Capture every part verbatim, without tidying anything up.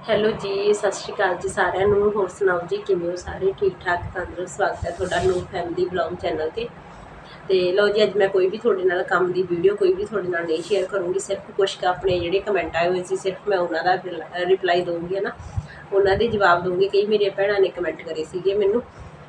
Hello ਜੀ, ਸਤਿ ਸ਼੍ਰੀ ਅਕਾਲ ਜੀ ਸਾਰਿਆਂ ਨੂੰ। ਹੋਰ ਸੁਣਾਓ ਜੀ, ਕਿਵੇਂ ਹੋ ਸਾਰੇ? ਠੀਕ ਠਾਕ, ਤੰਦਰੁਸਤ। ਸਵਾਗਤ ਹੈ ਤੁਹਾਡਾ ਨੂਰ ਫੈਮਿਲੀ ਬਲੌਗ ਚੈਨਲ 'ਤੇ। ਤੇ ਲਓ ਜੀ, ਅੱਜ ਮੈਂ ਕੋਈ ਵੀ ਤੁਹਾਡੇ ਨਾਲ ਕੰਮ ਦੀ ਵੀਡੀਓ ਕੋਈ ਵੀ ਤੁਹਾਡੇ ਨਾਲ ਨਹੀਂ ਸ਼ੇਅਰ ਕਰੂੰਗੀ। ਸਿਰਫ ਕੁਛ ਕੁ ਆਪਣੇ ਜਿਹੜੇ ਕਮੈਂਟ ਆਏ ਹੋਏ ਸੀ, ਸਿਰਫ ਮੈਂ ਉਹਨਾਂ ਦਾ ਰਿਪਲਾਈ ਦਊਂਗੀ, ਹੈ ਨਾ, ਉਹਨਾਂ ਦੇ ਜਵਾਬ ਦਊਂਗੀ। ਕਈ ਮੇਰੀਆਂ ਭੈਣਾਂ ਨੇ ਕਮੈਂਟ ਕਰੇ ਸੀਗੇ ਮੈਨੂੰ,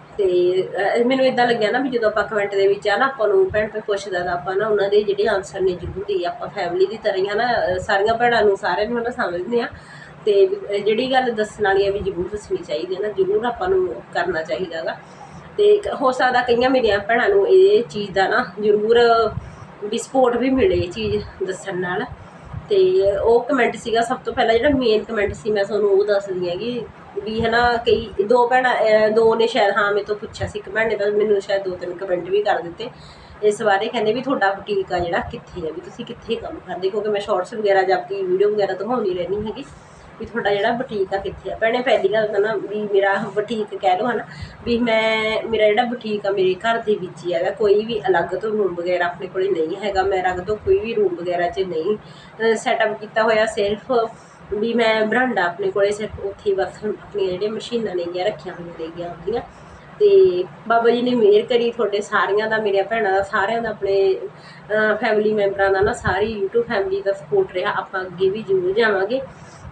ਅਤੇ ਮੈਨੂੰ ਇੱਦਾਂ ਲੱਗਿਆ ਨਾ ਵੀ ਜਦੋਂ ਆਪਾਂ ਕਮੈਂਟ ਦੇ ਵਿੱਚ ਆ ਨਾ ਆਪਾਂ ਨੂੰ ਭੈਣ ਤੋਂ ਪੁੱਛਦਾ ਤਾਂ ਆਪਾਂ ਨਾ ਉਹਨਾਂ ਦੇ ਜਿਹੜੇ ਆਨਸਰ ਨੇ ਜ਼ਰੂਰ ਦੇਈਏ। ਆਪਾਂ ਫੈਮਿਲੀ ਦੀ ਤਰ੍ਹਾਂ ਹੀ ਹੈ ਨਾ, ਸਾਰੀਆਂ ਭੈਣਾਂ ਨੂੰ ਸਾਰਿਆਂ ਨੂੰ ਨਾ ਸਮਝਦੇ ਹਾਂ। ਅਤੇ ਜਿਹੜੀ ਗੱਲ ਦੱਸਣ ਵਾਲੀ ਹੈ ਵੀ ਜ਼ਰੂਰ ਦੱਸਣੀ ਚਾਹੀਦੀ ਹੈ ਨਾ, ਜ਼ਰੂਰ ਆਪਾਂ ਨੂੰ ਕਰਨਾ ਚਾਹੀਦਾ ਗਾ। ਅਤੇ ਹੋ ਸਕਦਾ ਕਈਆਂ ਮੇਰੀਆਂ ਭੈਣਾਂ ਨੂੰ ਇਹ ਚੀਜ਼ ਦਾ ਨਾ ਜ਼ਰੂਰ ਵੀ ਸਪੋਰਟ ਵੀ ਮਿਲੇ ਇਹ ਚੀਜ਼ ਦੱਸਣ ਨਾਲ। ਅਤੇ ਉਹ ਕਮੈਂਟ ਸੀਗਾ ਸਭ ਤੋਂ ਪਹਿਲਾਂ, ਜਿਹੜਾ ਮੇਨ ਕਮੈਂਟ ਸੀ ਮੈਂ ਤੁਹਾਨੂੰ ਉਹ ਦੱਸਦੀ ਹੈਗੀ ਵੀ ਹੈ ਨਾ। ਕਈ ਦੋ ਭੈਣਾਂ ਦੋ ਨੇ ਸ਼ਾਇਦ, ਹਾਂ ਮੇਰੇ ਤੋਂ ਪੁੱਛਿਆ ਸੀ ਇੱਕ ਭੈਣ ਨੇ ਤਾਂ ਮੈਨੂੰ ਸ਼ਾਇਦ ਦੋ ਤਿੰਨ ਕਮੈਂਟ ਵੀ ਕਰ ਦਿੱਤੇ ਇਸ ਬਾਰੇ। ਕਹਿੰਦੇ ਵੀ ਤੁਹਾਡਾ ਬੁਟੀਕ ਆ ਜਿਹੜਾ ਕਿੱਥੇ ਹੈ, ਵੀ ਤੁਸੀਂ ਕਿੱਥੇ ਕੰਮ ਕਰਦੇ, ਕਿਉਂਕਿ ਮੈਂ ਸ਼ਾਰਟਸ ਵਗੈਰਾ ਜਾਂ ਆਪਣੀ ਵੀਡੀਓ ਵਗੈਰਾ ਦਿਖਾਉਂਦੀ ਰਹਿੰਦੀ ਹੈਗੀ ਵੀ ਤੁਹਾਡਾ ਜਿਹੜਾ ਬੁਟੀਕ ਆ ਕਿੱਥੇ ਆ। ਭੈਣੇ ਪਹਿਲੀ ਗੱਲ ਤਾਂ ਨਾ ਵੀ ਮੇਰਾ ਬੁਟੀਕ ਕਹਿ ਲਓ ਹੈ ਨਾ ਵੀ ਮੈਂ ਮੇਰਾ ਜਿਹੜਾ ਬੁਟੀਕ ਆ ਮੇਰੇ ਘਰ ਦੇ ਵਿੱਚ ਹੀ ਹੈਗਾ। ਕੋਈ ਵੀ ਅਲੱਗ ਤੋਂ ਰੂਮ ਵਗੈਰਾ ਆਪਣੇ ਕੋਲ ਨਹੀਂ ਹੈਗਾ। ਮੈਂ ਅਲੱਗ ਤੋਂ ਕੋਈ ਵੀ ਰੂਮ ਵਗੈਰਾ 'ਚ ਨਹੀਂ ਸੈਟਅਪ ਕੀਤਾ ਹੋਇਆ। ਸਿਰਫ ਵੀ ਮੈਂ ਬਰਾਂਡਾ ਆਪਣੇ ਕੋਲ ਸਿਰਫ ਉੱਥੇ ਬਸ ਆਪਣੀਆਂ ਜਿਹੜੀਆਂ ਮਸ਼ੀਨਾਂ ਨੇਗੀਆਂ ਰੱਖੀਆਂ ਹੋਈਆਂ ਨੇਗੀਆਂ ਆਪਣੀਆਂ। ਅਤੇ ਬਾਬਾ ਜੀ ਨੇ ਮਿਹਰ ਕਰੀ ਤੁਹਾਡੇ ਸਾਰੀਆਂ ਦਾ, ਮੇਰੀਆਂ ਭੈਣਾਂ ਦਾ, ਸਾਰਿਆਂ ਦਾ, ਆਪਣੇ ਫੈਮਿਲੀ ਮੈਂਬਰਾਂ ਦਾ ਨਾ, ਸਾਰੀ ਯੂਟਿਊਬ ਫੈਮਿਲੀ ਦਾ ਸਪੋਰਟ ਰਿਹਾ। ਆਪਾਂ ਅੱਗੇ ਵੀ ਜ਼ਰੂਰ ਜਾਵਾਂਗੇ।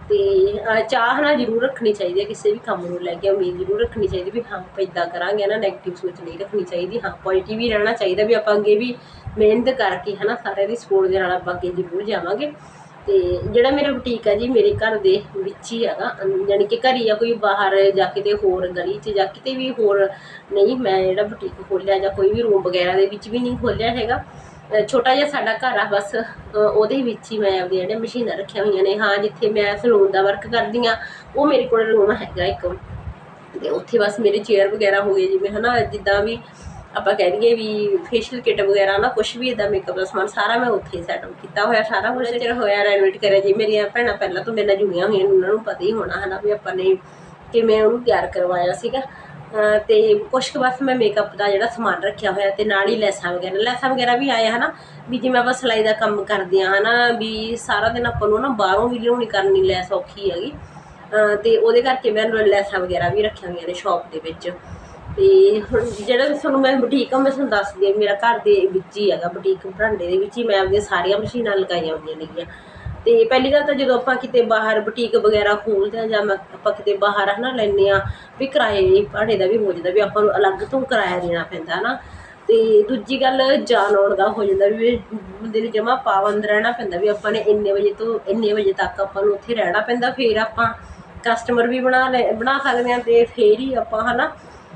ਅਤੇ ਚਾਹ ਨਾ ਜ਼ਰੂਰ ਰੱਖਣੀ ਚਾਹੀਦੀ ਹੈ ਕਿਸੇ ਵੀ ਕੰਮ ਨੂੰ ਲੈ ਕੇ, ਉਮੀਦ ਜ਼ਰੂਰ ਰੱਖਣੀ ਚਾਹੀਦੀ ਵੀ ਹਾਂ ਆਪਾਂ ਇੱਦਾਂ ਕਰਾਂਗੇ ਨਾ, ਨੈਗੇਟਿਵ ਸੋਚ ਨਹੀਂ ਰੱਖਣੀ ਚਾਹੀਦੀ। ਹਾਂ ਪੋਜ਼ੀਟਿਵ ਹੀ ਰਹਿਣਾ ਚਾਹੀਦਾ ਵੀ ਆਪਾਂ ਅੱਗੇ ਵੀ ਮਿਹਨਤ ਕਰਕੇ ਹੈ ਨਾ ਸਾਰਿਆਂ ਦੀ ਸਪੋਰਟ ਦੇ ਨਾਲ ਆਪਾਂ ਅੱਗੇ ਜ਼ਰੂਰ ਜਾਵਾਂਗੇ। ਅਤੇ ਜਿਹੜਾ ਮੇਰਾ ਬੁਟੀਕ ਹੈ ਜੀ ਮੇਰੇ ਘਰ ਦੇ ਵਿੱਚ ਹੀ ਹੈਗਾ, ਯਾਨੀ ਕਿ ਘਰ ਹੀ ਆ, ਕੋਈ ਬਾਹਰ ਜਾ ਕਿਤੇ ਹੋਰ ਗਲੀ 'ਚ ਜਾਂ ਕਿਤੇ ਵੀ ਹੋਰ ਨਹੀਂ ਮੈਂ ਜਿਹੜਾ ਬੁਟੀਕ ਖੋਲ੍ਹਿਆ, ਜਾਂ ਕੋਈ ਵੀ ਰੂਮ ਵਗੈਰਾ ਦੇ ਵਿੱਚ ਵੀ ਨਹੀਂ ਖੋਲ੍ਹਿਆ ਹੈਗਾ। ਛੋਟਾ ਜਿਹਾ ਸਾਡਾ ਘਰ ਆ ਬਸ, ਉਹਦੇ ਵਿੱਚ ਹੀ ਮੈਂ ਆਪਦੀਆਂ ਜਿਹੜੀਆਂ ਮਸ਼ੀਨਾਂ ਰੱਖੀਆਂ ਹੋਈਆਂ ਨੇ। ਹਾਂ ਜਿੱਥੇ ਮੈਂ ਸਲੂਨ ਦਾ ਵਰਕ ਕਰਦੀ ਹਾਂ ਉਹ ਮੇਰੇ ਕੋਲ ਰੂਮ ਹੈਗਾ ਇੱਕ, ਅਤੇ ਉੱਥੇ ਬਸ ਮੇਰੇ ਚੇਅਰ ਵਗੈਰਾ ਹੋ ਗਏ, ਜਿਵੇਂ ਹੈ ਨਾ ਜਿੱਦਾਂ ਵੀ ਆਪਾਂ ਕਹਿ ਦਈਏ ਵੀ ਫੇਸ਼ੀਅਲ ਕਿੱਟ ਵਗੈਰਾ ਨਾ, ਕੁਛ ਵੀ ਇੱਦਾਂ ਮੇਕਅਪ ਦਾ ਸਮਾਨ ਸਾਰਾ ਮੈਂ ਉੱਥੇ ਸੈਟਅਪ ਕੀਤਾ ਹੋਇਆ। ਸਾਰਾ ਕੁਛ ਚਿਰ ਹੋਇਆ ਰੈਨੋਵੇਟ ਕਰਿਆ ਜੀ। ਮੇਰੀਆਂ ਭੈਣਾਂ ਪਹਿਲਾਂ ਤੋਂ ਮੇਰੇ ਨਾਲ ਜੁੜੀਆਂ ਹੋਈਆਂ, ਉਹਨਾਂ ਨੂੰ ਪਤਾ ਹੀ ਹੋਣਾ ਹੈ ਨਾ ਵੀ ਆਪਾਂ ਨੇ ਕਿਵੇਂ ਉਹਨੂੰ ਤਿਆਰ ਕਰਵਾਇਆ ਸੀਗਾ। ਅਤੇ ਕੁਛ ਕੁ ਬਸ ਮੈਂ ਮੇਕਅਪ ਦਾ ਜਿਹੜਾ ਸਮਾਨ ਰੱਖਿਆ ਹੋਇਆ, ਅਤੇ ਨਾਲ ਹੀ ਲੈਸਾਂ ਵਗੈਰਾ ਲੈਸਾਂ ਵਗੈਰਾ ਵੀ ਆਏ ਹੈ ਨਾ ਵੀ ਜਿਵੇਂ ਆਪਾਂ ਸਿਲਾਈ ਦਾ ਕੰਮ ਕਰਦੇ ਹਾਂ ਹੈ ਨਾ, ਵੀ ਸਾਰਾ ਦਿਨ ਆਪਾਂ ਨੂੰ ਨਾ ਬਾਹਰੋਂ ਵੀ ਲਿਆਉਣੀ ਕਰਨੀ ਲੈਸ ਔਖੀ ਹੈਗੀ। ਅਤੇ ਉਹਦੇ ਕਰਕੇ ਮੈਂ ਲੈਸਾਂ ਵਗੈਰਾ ਵੀ ਰੱਖੀਆਂ ਹੋਈਆਂ ਨੇ ਸ਼ੌਪ ਦੇ ਵਿੱਚ। ਅਤੇ ਹੁਣ ਜਿਹੜਾ ਤੁਹਾਨੂੰ ਮੈਂ ਬੁਟੀਕ ਆ ਮੈਂ ਤੁਹਾਨੂੰ ਦੱਸਦੀ ਹਾਂ, ਮੇਰਾ ਘਰ ਦੇ ਵਿੱਚ ਹੀ ਹੈਗਾ ਬੁਟੀਕ, ਬਰਾਂਡੇ ਦੇ ਵਿੱਚ ਹੀ ਮੈਂ ਆਪਣੀਆਂ ਸਾਰੀਆਂ ਮਸ਼ੀਨਾਂ ਲਗਾਈਆਂ ਹੋਈਆਂ ਨੇਗੀਆਂ। ਅਤੇ ਪਹਿਲੀ ਗੱਲ ਤਾਂ ਜਦੋਂ ਆਪਾਂ ਕਿਤੇ ਬਾਹਰ ਬੁਟੀਕ ਵਗੈਰਾ ਖੋਲ੍ਹਦੇ ਹਾਂ ਜਾਂ ਮੈਂ ਆਪਾਂ ਕਿਤੇ ਬਾਹਰ ਹੈ ਨਾ ਲੈਂਦੇ ਹਾਂ ਵੀ ਕਿਰਾਏ ਭਾੜੇ ਦਾ ਵੀ ਹੋ ਜਾਂਦਾ, ਵੀ ਆਪਾਂ ਨੂੰ ਅਲੱਗ ਤੋਂ ਕਿਰਾਇਆ ਦੇਣਾ ਪੈਂਦਾ ਹੈ ਨਾ। ਅਤੇ ਦੂਜੀ ਗੱਲ ਜਾਣ ਆਉਣ ਦਾ ਹੋ ਜਾਂਦਾ ਵੀ ਬੰਦੇ ਨੂੰ ਜਮ੍ਹਾਂ ਪਾਬੰਦ ਰਹਿਣਾ ਪੈਂਦਾ ਵੀ ਆਪਾਂ ਨੇ ਇੰਨੇ ਵਜੇ ਤੋਂ ਇੰਨੇ ਵਜੇ ਤੱਕ ਆਪਾਂ ਨੂੰ ਉੱਥੇ ਰਹਿਣਾ ਪੈਂਦਾ। ਫਿਰ ਆਪਾਂ ਕਸਟਮਰ ਵੀ ਬਣਾ ਲੈ ਬਣਾ ਸਕਦੇ ਹਾਂ, ਅਤੇ ਫਿਰ ਹੀ ਆਪਾਂ ਹੈ ਨਾ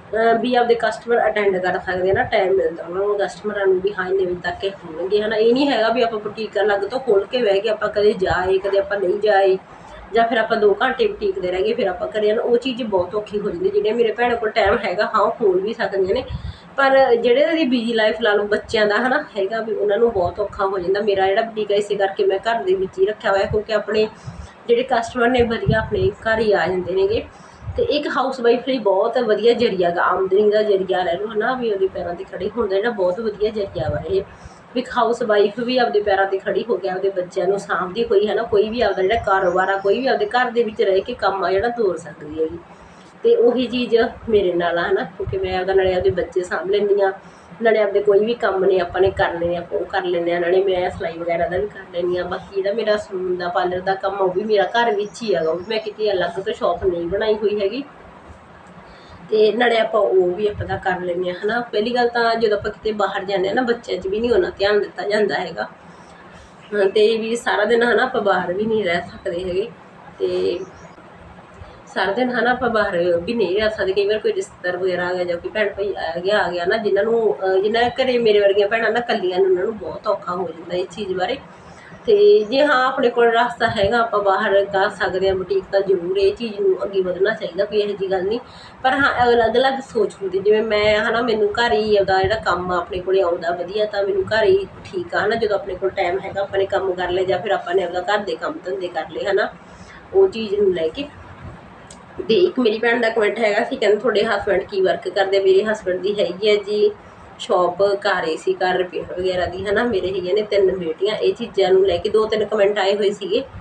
ਵੀ ਆਪਦੇ ਕਸਟਮਰ ਅਟੈਂਡ ਕਰ ਸਕਦੇ ਹਾਂ ਨਾ, ਟਾਈਮ ਮਿਲਦਾ ਉਹਨਾਂ ਨੂੰ ਕਸਟਮਰਾਂ ਨੂੰ ਵੀ ਹਾਂ ਇੰਨੇ ਵਜੇ ਤੱਕ ਇਹ ਹੋਣਗੇ ਹੈ ਨਾ। ਇਹ ਨਹੀਂ ਹੈਗਾ ਵੀ ਆਪਾਂ ਬੁਟੀਕ ਅਲੱਗ ਤੋਂ ਖੋਲ੍ਹ ਕੇ ਬਹਿ ਗਏ, ਆਪਾਂ ਕਦੇ ਜਾਏ ਕਦੇ ਆਪਾਂ ਨਹੀਂ ਜਾਏ, ਜਾਂ ਫਿਰ ਆਪਾਂ ਦੋ ਘੰਟੇ ਬੁਟੀਕ ਦੇ ਰਹਿ ਗਏ ਫਿਰ ਆਪਾਂ ਘਰੇ ਨਾ, ਉਹ ਚੀਜ਼ ਬਹੁਤ ਔਖੀ ਹੋ ਜਾਂਦੀ। ਜਿਹੜੀਆਂ ਮੇਰੇ ਭੈਣਾਂ ਕੋਲ ਟਾਈਮ ਹੈਗਾ ਹਾਂ ਉਹ ਖੋਲ੍ਹ ਵੀ ਸਕਦੀਆਂ ਨੇ, ਪਰ ਜਿਹੜੇ ਉਹਦੀ ਬਿਜੀ ਲਾਈਫ ਲਾ ਲਓ ਬੱਚਿਆਂ ਦਾ ਹੈ ਨਾ ਹੈਗਾ ਵੀ ਉਹਨਾਂ ਨੂੰ ਬਹੁਤ ਔਖਾ ਹੋ ਜਾਂਦਾ। ਮੇਰਾ ਜਿਹੜਾ ਬੁਟੀਕ ਹੈ ਇਸੇ ਕਰਕੇ ਮੈਂ ਘਰ ਦੇ ਵਿੱਚ ਹੀ ਰੱਖਿਆ ਹੋਇਆ, ਕਿਉਂਕਿ ਆਪਣੇ ਜਿਹੜੇ ਕਸਟਮਰ ਨੇ ਵਧੀਆ ਆਪਣੇ ਘਰ ਹੀ ਆ ਜਾਂਦੇ ਨੇਗੇ। ਅਤੇ ਇੱਕ ਹਾਊਸ ਵਾਈਫ ਲਈ ਬਹੁਤ ਵਧੀਆ ਜ਼ਰੀਆ ਗਾ, ਆਮਦਨੀ ਦਾ ਜ਼ਰੀਆ ਲੈ ਲਓ ਹੈ ਨਾ, ਵੀ ਉਹਦੇ ਪੈਰਾਂ 'ਤੇ ਖੜ੍ਹੇ ਹੋਣ ਦਾ ਜਿਹੜਾ ਬਹੁਤ ਵਧੀਆ ਜ਼ਰੀਆ ਵਾ ਇਹ। ਵੀ ਹਾਊਸ ਵਾਈਫ ਵੀ ਆਪਦੇ ਪੈਰਾਂ 'ਤੇ ਖੜ੍ਹੀ ਹੋ ਕੇ ਆਪਦੇ ਬੱਚਿਆਂ ਨੂੰ ਸਾਂਭਦੀ ਹੋਈ ਹੈ ਨਾ, ਕੋਈ ਵੀ ਆਪਦਾ ਜਿਹੜਾ ਕਾਰੋਬਾਰ ਆ ਕੋਈ ਵੀ ਆਪਦੇ ਘਰ ਦੇ ਵਿੱਚ ਰਹਿ ਕੇ ਕੰਮ ਆ ਜਿਹੜਾ ਤੋਰ ਸਕਦੀ ਹੈਗੀ। ਅਤੇ ਉਹੀ ਚੀਜ਼ ਮੇਰੇ ਨਾਲ ਆ ਹੈ ਨਾ, ਕਿਉਂਕਿ ਮੈਂ ਆਪਦਾ ਨਾਲੇ ਆਪਦੇ ਬੱਚੇ ਸਾਂਭ ਲੈਂਦੀ ਹਾਂ, ਨਾਲੇ ਆਪਦੇ ਕੋਈ ਵੀ ਕੰਮ ਨੇ ਆਪਾਂ ਨੇ ਕਰਨੇ ਨੇ ਆਪਾਂ ਉਹ ਕਰ ਲੈਂਦੇ ਹਾਂ, ਨਾਲੇ ਮੈਂ ਸਿਲਾਈ ਵਗੈਰਾ ਦਾ ਵੀ ਕਰ ਲੈਂਦੀ ਹਾਂ। ਬਾਕੀ ਜਿਹੜਾ ਮੇਰਾ ਸਲੂਨ ਦਾ ਪਾਰਲਰ ਦਾ ਕੰਮ ਉਹ ਵੀ ਮੇਰਾ ਘਰ ਵਿੱਚ ਹੀ ਹੈਗਾ, ਉਹ ਵੀ ਮੈਂ ਕਿਤੇ ਅਲੱਗ ਤੋਂ ਸ਼ੌਪ ਨਹੀਂ ਬਣਾਈ ਹੋਈ ਹੈਗੀ। ਅਤੇ ਨਾਲੇ ਆਪਾਂ ਉਹ ਵੀ ਆਪਾਂ ਦਾ ਕਰ ਲੈਂਦੇ ਹਾਂ ਹੈ ਨਾ। ਪਹਿਲੀ ਗੱਲ ਤਾਂ ਜਦੋਂ ਆਪਾਂ ਕਿਤੇ ਬਾਹਰ ਜਾਂਦੇ ਹਾਂ ਨਾ ਬੱਚਿਆਂ 'ਚ ਵੀ ਨਹੀਂ ਉਹਨਾਂ ਧਿਆਨ ਦਿੱਤਾ ਜਾਂਦਾ ਹੈਗਾ, ਅਤੇ ਵੀ ਸਾਰਾ ਦਿਨ ਹੈ ਨਾ ਆਪਾਂ ਬਾਹਰ ਵੀ ਨਹੀਂ ਰਹਿ ਸਕਦੇ ਹੈਗੇ। ਅਤੇ ਸਾਰਾ ਦਿਨ ਹੈ ਨਾ ਆਪਾਂ ਬਾਹਰ ਵੀ ਨਹੀਂ ਰਹਿ ਸਕਦੇ। ਕਈ ਵਾਰ ਕੋਈ ਰਿਸ਼ਤੇਦਾਰ ਵਗੈਰਾ ਆ ਗਿਆ ਜਾਂ ਕੋਈ ਭੈਣ ਭਾਈ ਆ ਗਿਆ ਆ ਗਿਆ ਨਾ, ਜਿਨ੍ਹਾਂ ਨੂੰ ਜਿਨ੍ਹਾਂ ਘਰੇ ਮੇਰੇ ਵਰਗੀਆਂ ਭੈਣਾਂ ਨਾ ਇਕੱਲੀਆਂ ਨੇ, ਉਹਨਾਂ ਨੂੰ ਬਹੁਤ ਔਖਾ ਹੋ ਜਾਂਦਾ ਇਸ ਚੀਜ਼ ਬਾਰੇ। ਅਤੇ ਜੇ ਹਾਂ ਆਪਣੇ ਕੋਲ ਰਸਤਾ ਹੈਗਾ ਆਪਾਂ ਬਾਹਰ ਕਰ ਸਕਦੇ ਹਾਂ ਬੁਟੀਕ, ਤਾਂ ਜ਼ਰੂਰ ਇਹ ਚੀਜ਼ ਨੂੰ ਅੱਗੇ ਵਧਣਾ ਚਾਹੀਦਾ, ਕੋਈ ਇਹੋ ਜਿਹੀ ਗੱਲ ਨਹੀਂ। ਪਰ ਹਾਂ ਅਲੱਗ ਅਲੱਗ ਸੋਚ ਹੁੰਦੀ, ਜਿਵੇਂ ਮੈਂ ਹੈ ਨਾ ਮੈਨੂੰ ਘਰ ਹੀ ਆਪਦਾ ਜਿਹੜਾ ਕੰਮ ਆਪਣੇ ਕੋਲ ਆਉਂਦਾ ਵਧੀਆ, ਤਾਂ ਮੈਨੂੰ ਘਰ ਹੀ ਠੀਕ ਆ ਹੈ ਨਾ। ਜਦੋਂ ਆਪਣੇ ਕੋਲ ਟਾਈਮ ਹੈਗਾ ਆਪਾਂ ਨੇ ਕੰਮ ਕਰ ਲਏ, ਜਾਂ ਫਿਰ ਆਪਾਂ ਨੇ ਆਪਦਾ ਘਰ ਦੇ ਕੰਮ ਧੰਦੇ ਕਰ ਲਏ ਹੈ ਨਾ, ਉਹ ਚੀਜ਼ ਨੂੰ ਲੈ ਕੇ। ਅਤੇ ਇੱਕ ਮੇਰੀ ਭੈਣ ਦਾ ਕਮੈਂਟ ਹੈਗਾ ਸੀ, ਕਹਿੰਦੇ ਤੁਹਾਡੇ ਹਸਬੈਂਡ ਕੀ ਵਰਕ ਕਰਦੇ? ਮੇਰੇ ਹਸਬੈਂਡ ਦੀ ਹੈਗੀ ਹੈ ਜੀ ਸ਼ੌਪ, ਘਰ ਏ ਸੀ, ਘਰ ਰਿਪੇਅਰ ਵਗੈਰਾ ਦੀ ਹੈ ਨਾ। ਮੇਰੇ ਹੈਗੀਆਂ ਨੇ ਤਿੰਨ ਬੇਟੀਆਂ। ਇਹ ਚੀਜ਼ਾਂ ਨੂੰ ਲੈ ਕੇ ਦੋ ਤਿੰਨ ਕਮੈਂਟ ਆਏ ਹੋਏ ਸੀਗੇ,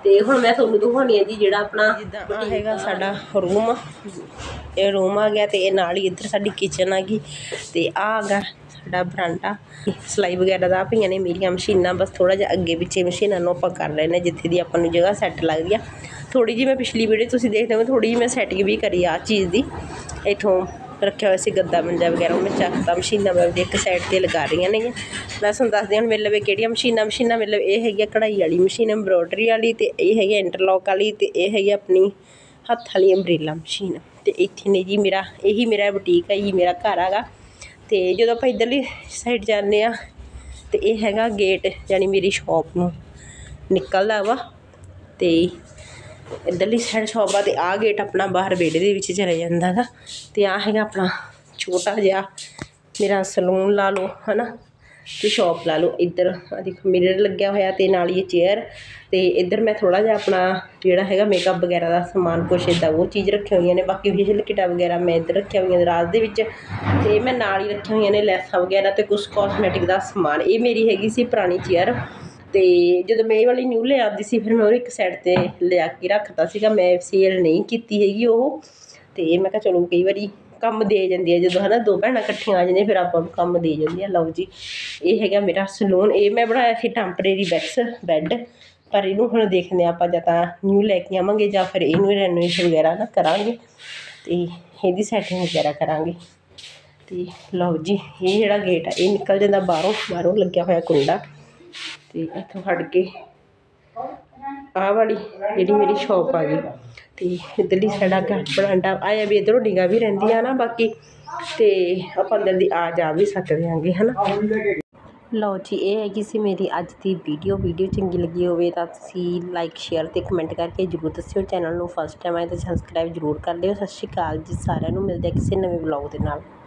ਤੇ ਹੁਣ ਮੈਂ ਤੁਹਾਨੂੰ ਦਿਖਾਉਣੀ ਆ ਜੀ ਜਿਹੜਾ ਆਪਣਾ ਜਿੱਦਾਂ ਆ ਹੈਗਾ ਸਾਡਾ ਰੂਮ, ਇਹ ਰੂਮ ਆ ਗਿਆ ਤੇ ਇਹ ਨਾਲ ਹੀ ਇੱਧਰ ਸਾਡੀ ਕਿਚਨ ਆ ਗਈ ਤੇ ਆ ਆ ਗਿਆ ਸਾਡਾ ਬਰਾਂਡਾ। ਸਿਲਾਈ ਵਗੈਰਾ ਦਾ ਪਈਆਂ ਨੇ ਮੇਰੀਆਂ ਮਸ਼ੀਨਾਂ, ਬਸ ਥੋੜ੍ਹਾ ਜਿਹਾ ਅੱਗੇ ਪਿੱਛੇ ਮਸ਼ੀਨਾਂ ਨੂੰ ਆਪਾਂ ਕਰ ਲੈਣੇ ਜਿੱਥੇ ਦੀ ਆਪਾਂ ਨੂੰ ਜਗ੍ਹਾ ਸੈੱਟ ਲੱਗਦੀ ਆ। ਥੋੜ੍ਹੀ ਜਿਹੀ ਮੈਂ ਪਿਛਲੀ ਵੀਡੀਓ ਤੁਸੀਂ ਦੇਖਦੇ ਹੋ ਥੋੜ੍ਹੀ ਜਿਹੀ ਮੈਂ ਸੈਟਿੰਗ ਵੀ ਕਰੀ ਆ ਚੀਜ਼ ਦੀ। ਇੱਥੋਂ ਰੱਖਿਆ ਹੋਇਆ ਸੀ ਗੱਦਾ ਮੰਜਾ ਵਗੈਰਾ, ਮੈਂ ਚੱਕਤਾ ਮਸ਼ੀਨਾਂ ਮੈਂ ਇੱਕ ਸਾਈਡ 'ਤੇ ਲਗਾ ਰਹੀਆਂ ਨੇਗੀਆਂ। ਮੈਂ ਤੁਹਾਨੂੰ ਦੱਸਦੀ ਹਾਂ ਹੁਣ ਮੇਰੇ ਲਵੇ ਕਿਹੜੀਆਂ ਮਸ਼ੀਨਾਂ ਮਸ਼ੀਨਾਂ ਮਤਲਬ ਇਹ ਹੈਗੀ ਆ ਕਢਾਈ ਵਾਲੀ ਮਸ਼ੀਨ, ਐਮਬਰੋਡਰੀ ਵਾਲੀ, ਅਤੇ ਇਹ ਹੈਗੀ ਇੰਟਰਲੋਕ ਵਾਲੀ, ਅਤੇ ਇਹ ਹੈਗੀ ਆਪਣੀ ਹੱਥ ਵਾਲੀ ਅੰਬਰੇਲਾ ਮਸ਼ੀਨ। ਅਤੇ ਇੱਥੇ ਨੇ ਜੀ ਮੇਰਾ ਇਹੀ ਮੇਰਾ ਬੁਟੀਕ ਹੈ ਜੀ, ਮੇਰਾ ਘਰ ਹੈਗਾ। ਅਤੇ ਜਦੋਂ ਆਪਾਂ ਇੱਧਰਲੀ ਸਾਈਡ ਜਾਂਦੇ ਹਾਂ ਅਤੇ ਇਹ ਹੈਗਾ ਗੇਟ, ਯਾਨੀ ਮੇਰੀ ਸ਼ੌਪ ਨੂੰ ਨਿਕਲਦਾ ਵਾ। ਅਤੇ ਇੱਧਰਲੀ ਸਾਈਡ ਸ਼ੌਪ ਆ ਅਤੇ ਆਹ ਗੇਟ ਆਪਣਾ ਬਾਹਰ ਵਿਹੜੇ ਦੇ ਵਿੱਚ ਚਲੇ ਜਾਂਦਾ ਗਾ। ਅਤੇ ਆਹ ਹੈਗਾ ਆਪਣਾ ਛੋਟਾ ਜਿਹਾ ਮੇਰਾ ਸਲੂਨ ਲਾ ਲਓ ਹੈ ਨਾ, ਅਤੇ ਸ਼ੌਪ ਲਾ ਲਓ। ਇੱਧਰ ਆਹ ਦੇਖੋ ਮਿਰਰ ਲੱਗਿਆ ਹੋਇਆ ਅਤੇ ਨਾਲ ਹੀ ਚੇਅਰ, ਅਤੇ ਇੱਧਰ ਮੈਂ ਥੋੜ੍ਹਾ ਜਿਹਾ ਆਪਣਾ ਜਿਹੜਾ ਹੈਗਾ ਮੇਕਅਪ ਵਗੈਰਾ ਦਾ ਸਮਾਨ ਕੁਛ ਇੱਦਾਂ ਉਹ ਚੀਜ਼ ਰੱਖੀਆਂ ਹੋਈਆਂ ਨੇ। ਬਾਕੀ ਫੇਸ਼ੀਅਲ ਕਿੱਟਾਂ ਵਗੈਰਾ ਮੈਂ ਇੱਧਰ ਰੱਖੀਆਂ ਹੋਈਆਂ ਨੇ ਰਾਜ ਦੇ ਵਿੱਚ, ਅਤੇ ਮੈਂ ਨਾਲ ਹੀ ਰੱਖੀਆਂ ਹੋਈਆਂ ਨੇ ਲੈਸਾਂ ਵਗੈਰਾ ਅਤੇ ਕੁਛ ਕੋਸਮੈਟਿਕ ਦਾ ਸਮਾਨ। ਇਹ ਮੇਰੀ ਹੈਗੀ ਸੀ ਪੁਰਾਣੀ ਚੇਅਰ, ਅਤੇ ਜਦੋਂ ਮੈਂ ਇਹ ਵਾਲੀ ਨਿਊ ਲਿਆਉਂਦੀ ਸੀ ਫਿਰ ਮੈਂ ਉਹਨੂੰ ਇੱਕ ਸਾਈਡ 'ਤੇ ਲਿਆ ਕੇ ਰੱਖਤਾ ਸੀਗਾ, ਮੈਂ ਸੇਲ ਨਹੀਂ ਕੀਤੀ ਹੈਗੀ ਉਹ। ਅਤੇ ਮੈਂ ਕਿਹਾ ਚਲੋ ਕਈ ਵਾਰੀ ਕੰਮ ਦੇ ਜਾਂਦੀ ਆ ਜਦੋਂ ਹੈ ਨਾ, ਦੋ ਭੈਣਾਂ ਇਕੱਠੀਆਂ ਆ ਜਾਂਦੀਆਂ ਫਿਰ ਆਪਾਂ ਨੂੰ ਕੰਮ ਦੇ ਜਾਂਦੀ ਆ। ਲਓ ਜੀ ਇਹ ਹੈਗਾ ਮੇਰਾ ਸਲੂਨ, ਇਹ ਮੈਂ ਬਣਾਇਆ ਸੀ ਟੈਂਪਰੇਰੀ ਬੈਕਸ ਬੈੱਡ, ਪਰ ਇਹਨੂੰ ਹੁਣ ਦੇਖਦੇ ਹਾਂ ਆਪਾਂ ਜਾਂ ਤਾਂ ਨਿਊ ਲੈ ਕੇ ਆਵਾਂਗੇ ਜਾਂ ਫਿਰ ਇਹਨੂੰ ਰੈਨੋਵੇਸ਼ਨ ਵਗੈਰਾ ਨਾ ਕਰਾਂਗੇ ਅਤੇ ਇਹਦੀ ਸੈਟਿੰਗ ਵਗੈਰਾ ਕਰਾਂਗੇ। ਅਤੇ ਲਓ ਜੀ ਇਹ ਜਿਹੜਾ ਗੇਟ ਆ ਇਹ ਨਿਕਲ ਜਾਂਦਾ ਬਾਹਰੋਂ, ਬਾਹਰੋਂ ਲੱਗਿਆ ਹੋਇਆ ਕੁੰਡਾ। ਅਤੇ ਇੱਥੋਂ ਫੜ ਕੇ ਆਹ ਵਾਲੀ ਜਿਹੜੀ ਮੇਰੀ ਸ਼ੌਪ ਆ ਗਈ, ਅਤੇ ਇੱਧਰਲੀ ਸਾਈਡ ਆ ਗਿਆ ਬਰਾਂਡਾ। ਆਇਆ ਵੀ ਇੱਧਰੋਂ ਨਿਗਾਹ ਵੀ ਰਹਿੰਦੀ ਆ ਨਾ ਬਾਕੀ, ਅਤੇ ਆਪਾਂ ਅੰਦਰ ਦੀ ਆ ਜਾ ਵੀ ਸਕਦੇ ਆਂਗੇ ਹੈ ਨਾ। ਲਓ ਜੀ ਇਹ ਹੈਗੀ ਸੀ ਮੇਰੀ ਅੱਜ ਦੀ ਵੀਡੀਓ। ਵੀਡੀਓ ਚੰਗੀ ਲੱਗੀ ਹੋਵੇ ਤਾਂ ਤੁਸੀਂ ਲਾਈਕ ਸ਼ੇਅਰ ਅਤੇ ਕਮੈਂਟ ਕਰਕੇ ਜ਼ਰੂਰ ਦੱਸਿਓ। ਚੈਨਲ ਨੂੰ ਫਸਟ ਟਾਈਮ ਆਏ ਤਾਂ ਸਬਸਕ੍ਰਾਈਬ ਜ਼ਰੂਰ ਕਰ ਲਿਓ। ਸਤਿ ਸ਼੍ਰੀ ਅਕਾਲ ਜੀ ਸਾਰਿਆਂ ਨੂੰ, ਮਿਲਦੇ ਕਿਸੇ ਨਵੇਂ ਵਲੋਗ ਦੇ ਨਾਲ।